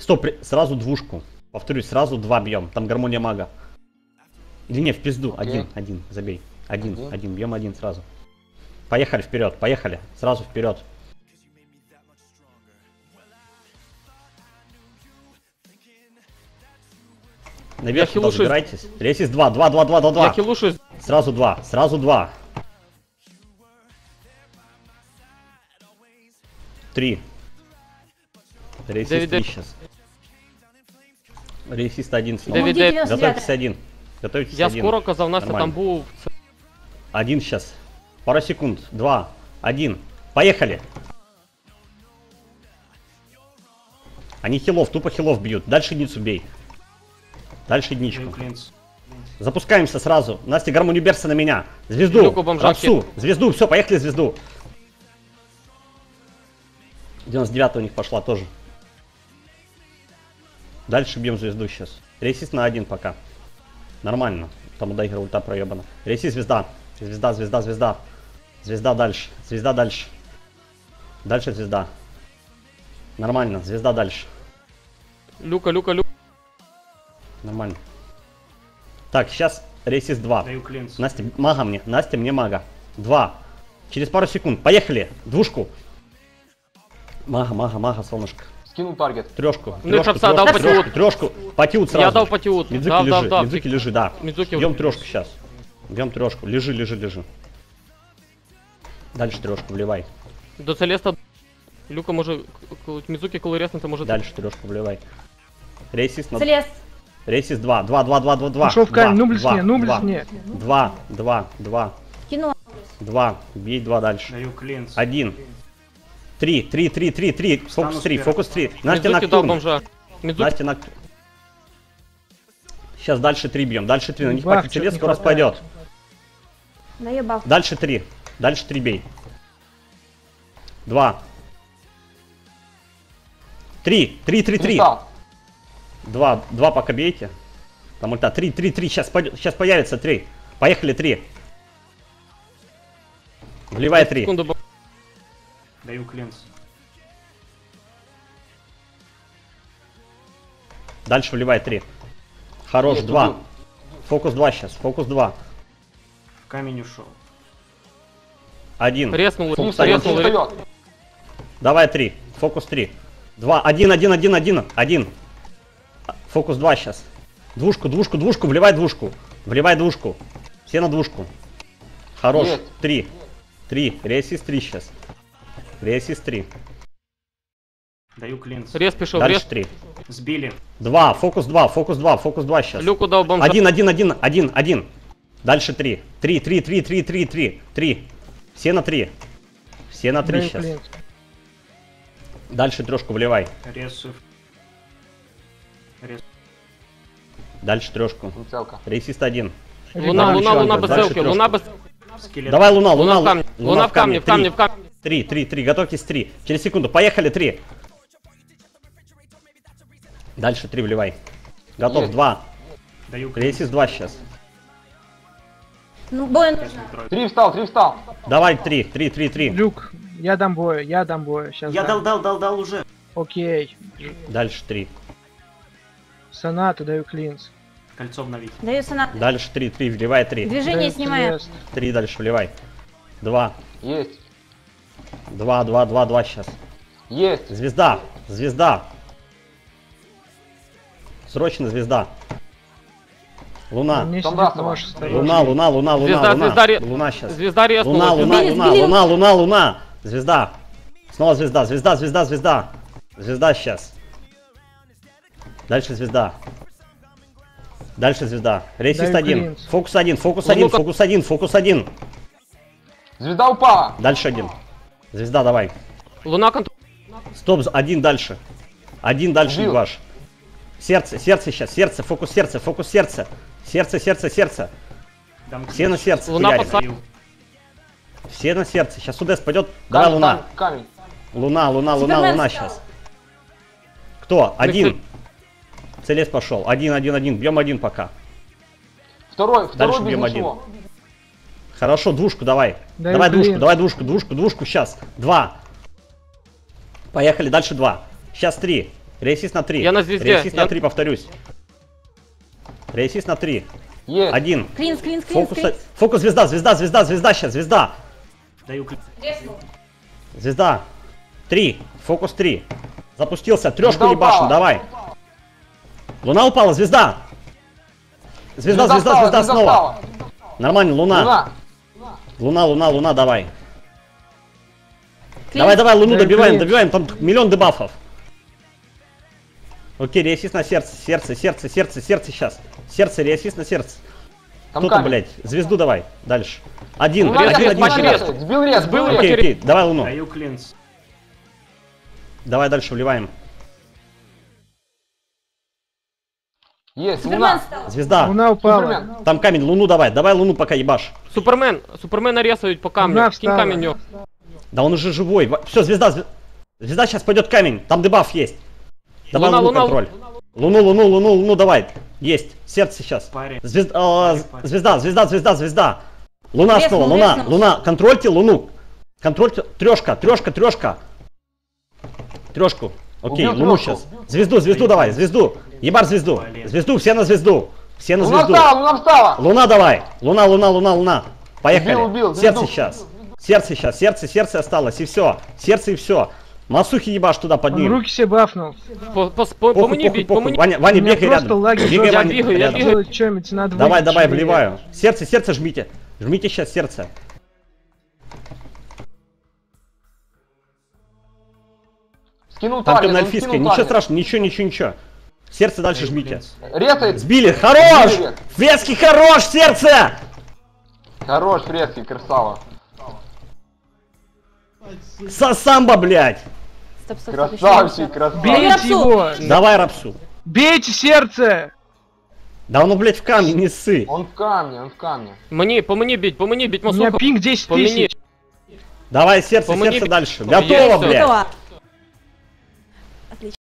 Стоп, сразу двушку. Повторюсь, сразу 2 бьем. Там гармония мага. Или не, в пизду. Один, забей. Один, бьем один сразу. Поехали вперед, поехали. Сразу вперед. Наверх туда забирайтесь. Ресис 2. Я хилушусь. Сразу 2. 3. Ресист 3 сейчас. Ресист 1 снова. Готовьтесь 1. Готовьтесь 1. Я скоро казав Настя там був. 1 сейчас. Пару секунд. 2. 1. Поехали. Они хилов, тупо хилов бьют. Дальше единицу бей. Дальше единичку. Запускаемся сразу. Настя, гармонию берса на меня. Звезду. Рапсу. Звезду. Все, поехали звезду. 99 у них пошла тоже. Дальше бьем звезду сейчас. Рейсис на 1 пока. Нормально. Там у Дайгера ульта проебана. Рейсис звезда. Звезда дальше. Звезда дальше. Дальше звезда. Нормально. Звезда дальше. Люка. Нормально. Так, сейчас рейсис 2. Настя, мага мне. Настя, мне мага. 2. Через пару секунд. Поехали. Двушку. Мага, солнышко. Скинул таргет. Трешку. Патиут сразу. Я дал патиут. Мидзуки лежи, да. Мидзуки бьем трешку сейчас. Бьем трешку. Лежи. Дальше трешку вливай. До Целеста. Люка може. Мидзуки, коли резнути, може. Дальше трешку вливай. Рейсис на... Целест. Рейсис 2. Пошел в камень, ну блесне. 2. Кино. 2. Бей 2 дальше. Даю клинс. 1. 3. Фокус 3. Настя Мидзуки дал Ноктурн. бомжа. Настя Ноктурн. Сейчас дальше 3 бьем. Дальше 3. На них пакет целес скоро спадет. Наебал. Дальше 3. Дальше 3 бей. 2. 3. 2 пока бейте. Там ульта. 3. Сейчас появится 3. Поехали 3. Вливай 3. Даю клинс. Дальше вливай 3. Хорош, 2. Фокус 2 сейчас. Фокус 2. В камень ушел. 1. Резнул. Давай 3. Фокус 3. 2. 1. Фокус 2 сейчас. Двушку. Вливай двушку. Все на двушку. Хорош. 3. Рейсис 3 сейчас. Рейсис 3. Даю клинс. Рез пішов. Дальше 3. Сбили. 2. Фокус 2 сейчас. Люку дав бомжа. 1. Дальше 3. 3. Все на 3 сейчас. Дальше трешку вливай. Ресу. Дальше трешку. Рейсист 1. Луна без селки. Луна без... Скелет. Давай Луна Луна в камне. 3. Готовьтесь 3. Через секунду. Поехали 3. Дальше 3 вливай. Готов. 2. Даю клинс. Рейсис 2 сейчас. Ну, бой. 3 встал. Давай 3. Люк, я дам бой. Сейчас Я дал уже. Окей. Дальше 3. Сонату даю клинс. Кольцо обновить. Даю сонат. Дальше 3. Вливай 3. Движение снимаю. 3 дальше вливай. 2. Есть. 2 сейчас. Есть. Звезда. Срочно звезда. Луна. Мне Там сидит Расова. нож, осторожно. Луна сейчас. Звезда резнула. Луна. Звезда. Снова звезда. Звезда сейчас. Дальше звезда. Рейсист Даю 1. клинс. Фокус 1. Звезда упала. Дальше 1. Звезда давай. Луна контроль. Стоп, 1 дальше. 1 дальше Убил. ваш. Сердце сейчас. Фокус сердце. Сердце. Дам Все на сердце. Луна хуярим. подсад- Даю. Все на сердце. Сейчас УДС пойдет. Давай Луна. Камень. Луна сейчас. Кто? 1. Целес пошел. 1. Бьем 1 пока. Второй Дальше без бьем ничего. Хорошо, двушку давай. Даю Давай клинс. двушку сейчас. 2. Поехали, дальше 2. Сейчас 3. Реисис на 3. Я на звезде. Реисис на Я- 3, повторюсь. Реисис на 3. Есть. 1. Клинс, клинс, клинс, Фокус, клинс. фокус, звезда, звезда, звезда, звезда сейчас, звезда. Даю клинц. Звезда. 3. Фокус 3. Запустился. Трешку Звезда ебашим, упала. давай. Луна упала, звезда. Звезда, звезда, встала, звезда снова. встала. Нормально, луна. Луна. Луна, луна, луна, давай. Клинс. Давай, давай, луну Да, добиваем, клинц. добиваем, там миллион дебафов. Окей, реасис на сердце, сердце, сердце, сердце, сердце сейчас. Сердце, реасис на сердце. Там Кто там, камень. блядь? Звезду давай, дальше. Один, Луна один, резает, один, Луна один. резает. Сбил рез, сбил рез. Окей, окей, давай луну. Даю клинц. Давай дальше вливаем. Есть, Супермен луна. стал. Звезда. Луна упала. Супермен. Там камень, луну давай, давай луну пока ебашь. Супермен нарезают по камню. Луна Кинь встала. камень в него. Да он уже живой. Все, звезда, звезда сейчас пойдет камень. Там дебаф есть. Давай Луна, луну луна, контроль. Луну, давай. Есть. Сердце сейчас. Паре. Звезда, звезда. Луна Резнул, снова, луна, резнул. луна. Контрольте луну. Контрольте. Трешка. Трешку. Окей, Убил луну трёшку. сейчас. Звезду давай, звезду. Ебар звезду. Звезду, все на звезду. Все на Луна звезду. встала, луна встала. Луна давай. Луна. Поехали. Убил, сердце звезду. сейчас. Сердце осталось. И все. Сердце и все. Масухи ебашь туда под Он ним. руки себе бафнул. По мне бить, по мне. Ваня, У меня бегай просто рядом. лаги Бегай, жёсткие. Ваня, Я бегаю, я рядом. бегаю. Делать что-нибудь надо Давай, выйти, вливаю. Сердце жмите. Жмите сейчас сердце. Скинул Там таргет, темная он эльфийская. скинул Ничего таргет. страшного, ничего. Сердце дальше жмите. Резает. Сбили, хорош! Сбили. Фрески хорош, сердце! Хорош, фрески, красава. Сасамба, блядь! Стоп. Красавчик, красавчик. Бейте Рапсу. его! Давай рапсу. Бейте сердце! Да оно, блядь, в камне, не ссы. Он в камне. По мне бить, У меня Масуха. пинг 10 По мне. тысяч. Давай сердце По мне дальше. Есть Готово, всё. блядь. Готово.